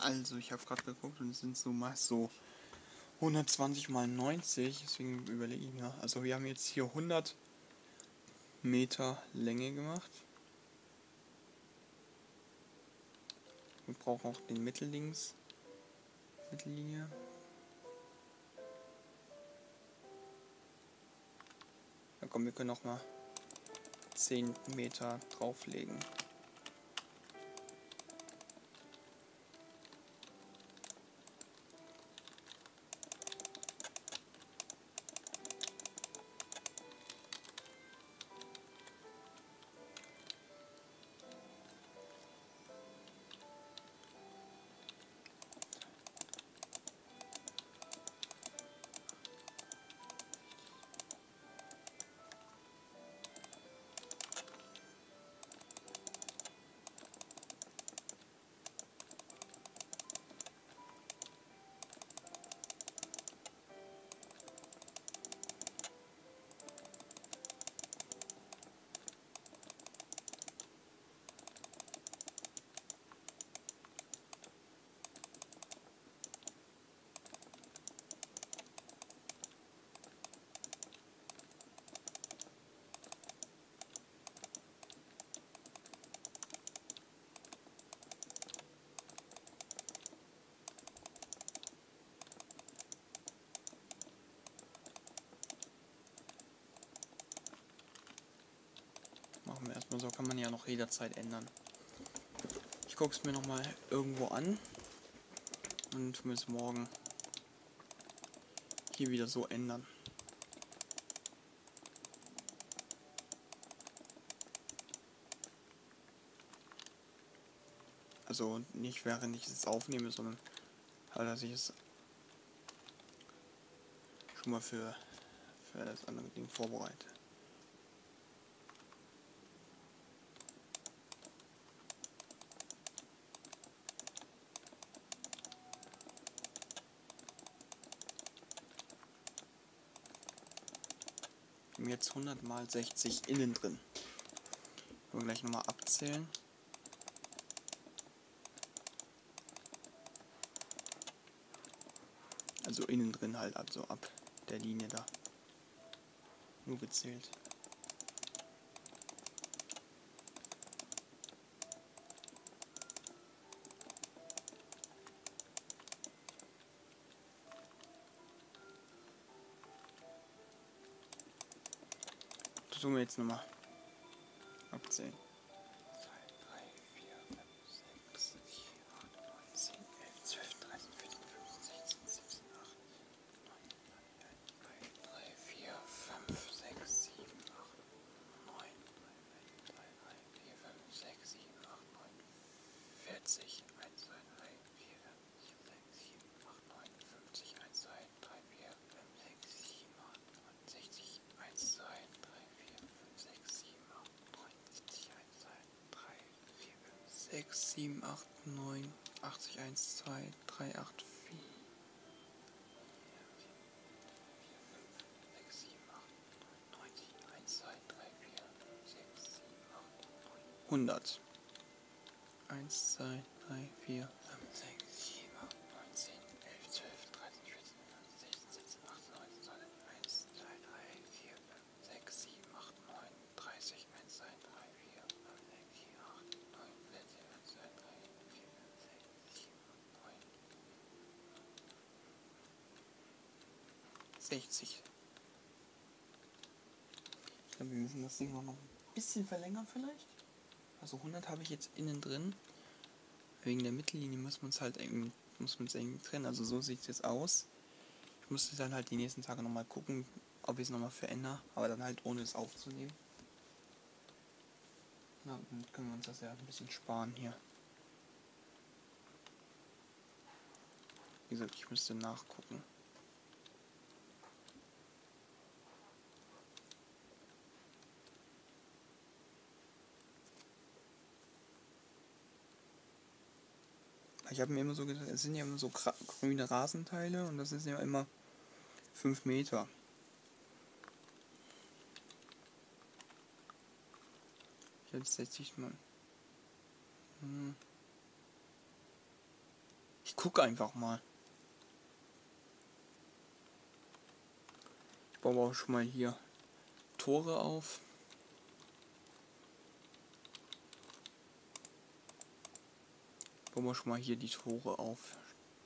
Also, ich habe gerade geguckt und es sind so mal so 120 mal 90, deswegen überlege ich mir. Also, wir haben jetzt hier 100 Meter Länge gemacht. Wir brauchen auch den Mittellinie. Ja, komm, wir können noch mal 10 Meter drauflegen. Machen wir erstmal so, kann man ja noch jederzeit ändern. Ich gucke es mir noch mal irgendwo an und bis morgen hier wieder so ändern. Also nicht während ich es aufnehme, sondern halt, dass ich es schon mal für das andere Ding vorbereite. Wir haben jetzt 100 mal 60 innen drin. Wir gleich nochmal abzählen. Also innen drin halt, also ab der Linie da. Nur gezählt. Das tun wir jetzt nochmal abzählen. 2, 3, 4, 5, 6, 7, 8, 9, 10, 11, 12, 13, 14, 15, 16, 17, 18, 19, 20, 1, 2, 3, 4, 5, 6, 7, 8, 9, 1, 2, 3, 4, 5, 6, 7, 8, 9, 40, 1, 2, 3, 4, 5, 6, 7, 8, 9, 50, 1, 2, 3, 4, 5, 6, 7, 8, 9, 60, 1, 2, 3, 4, 5, 6, 7, 8, 9, 70, 1, 2, 3, 4, 5, 6, 7, 8, 9, 80, 1, 2, 3, 8, 4, 6, 7, 8, 90, 1, 2, 3, 4, 5, 6, 7, 8, 9, 100. 1, 2, 3, 4, 5, 6, 7, 8, 9, 10, 11, 12, 13, 14, 15, 16, 17, 18, 19, 20, 1, 2, 3, 4, 5, 6, 7, 8, 9, 30, 1, 2, 3, 4, 5, 6, 7, 8, 9, 40, 1, 2, 3, 4, 5, 6, 7, 8, 9, 60. Ich glaube, wir müssen das Ding noch ein bisschen verlängern vielleicht. Also 100 habe ich jetzt innen drin. Wegen der Mittellinie muss man es halt irgendwie trennen. Also so sieht es jetzt aus. Ich musste dann halt die nächsten Tage nochmal gucken, ob ich es nochmal verändere. Aber dann halt ohne es aufzunehmen. Na, dann können wir uns das ja ein bisschen sparen hier. Wie gesagt, ich müsste nachgucken. Ich habe mir immer so gedacht, es sind ja immer so grüne Rasenteile und das ist ja immer 5 Meter. Jetzt setze ich mal. Ich gucke einfach mal. Ich baue auch schon mal hier Tore auf. Bauen wir schon mal hier die Tore auf.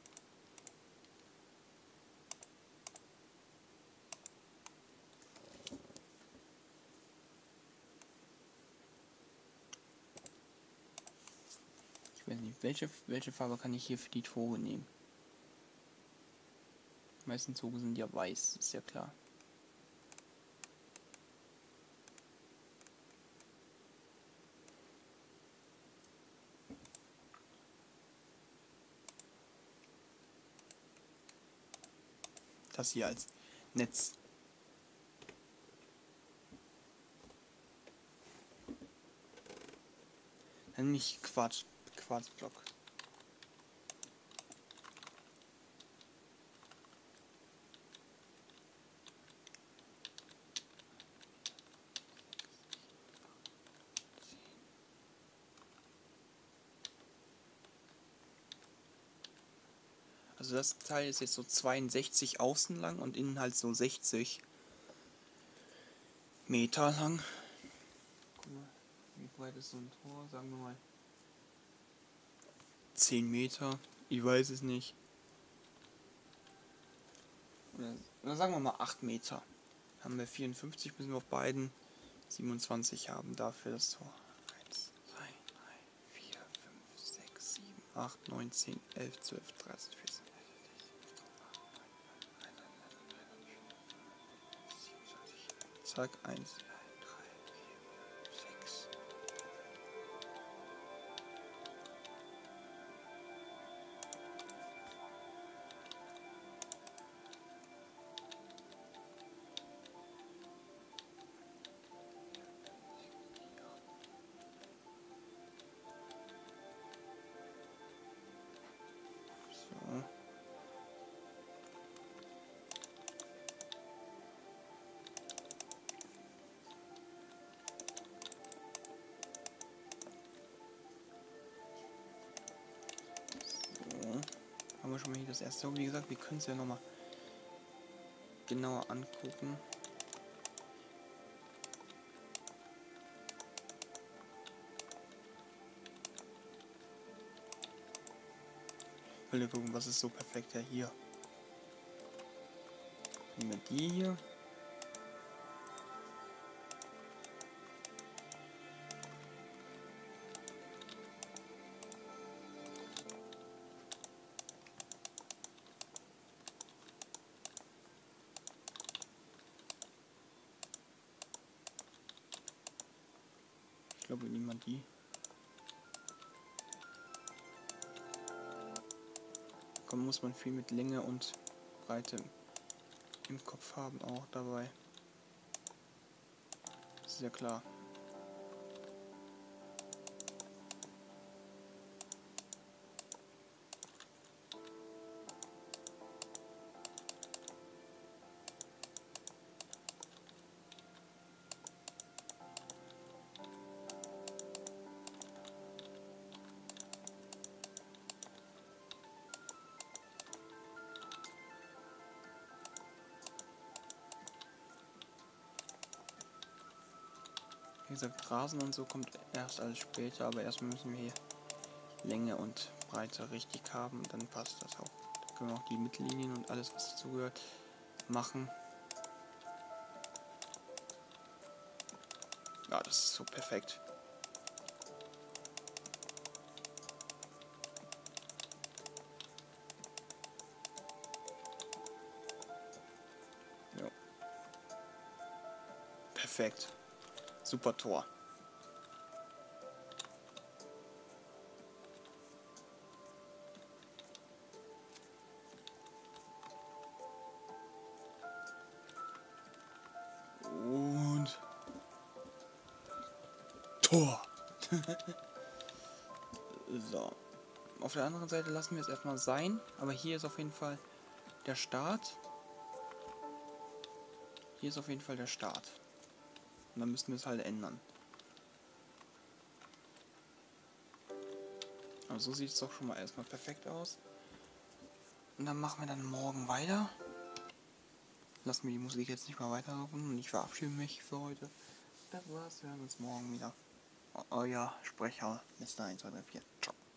Ich weiß nicht, welche Farbe kann ich hier für die Tore nehmen? Die meisten Tore sind ja weiß, ist ja klar. Das hier als Netz. Dann nicht Quarzblock. Also das Teil ist jetzt so 62 außen lang und innen halt so 60 Meter lang. Guck mal, wie breit ist so ein Tor? Sagen wir mal 10 Meter. Ich weiß es nicht. Oder sagen wir mal 8 Meter. Haben wir 54, müssen wir auf beiden 27 haben dafür das Tor. 1, 2, 3, 4, 5, 6, 7, 8, 9, 10, 11, 12, 13, 14. Zack, 1, 2, 3, 4, 6. So. Haben wir schon mal hier das erste. Wie gesagt, wir können es ja nochmal genauer angucken. Ich will gucken, was ist so perfekt ja hier. Nehmen wir die hier. Ich glaube, wir nehmen mal die. Komm, muss man viel mit Länge und Breite im Kopf haben auch dabei. Das ist ja klar. Wie gesagt, Rasen und so kommt erst alles später, aber erstmal müssen wir hier Länge und Breite richtig haben, dann passt das auch. Dann können wir auch die Mittellinien und alles, was dazu gehört, machen. Ja, das ist so perfekt. Ja. Perfekt. Super Tor. Und Tor. So. Auf der anderen Seite lassen wir es erstmal sein, aber hier ist auf jeden Fall der Start. Hier ist auf jeden Fall der Start. Und dann müssen wir es halt ändern. Aber so sieht es doch schon mal erstmal perfekt aus. Und dann machen wir dann morgen weiter. Lassen wir die Musik jetzt nicht mal weiterlaufen und ich verabschiede mich für heute. Das war's, wir hören uns morgen wieder. Euer Sprecher, Mr. 1, 2, 3, 4. Ciao.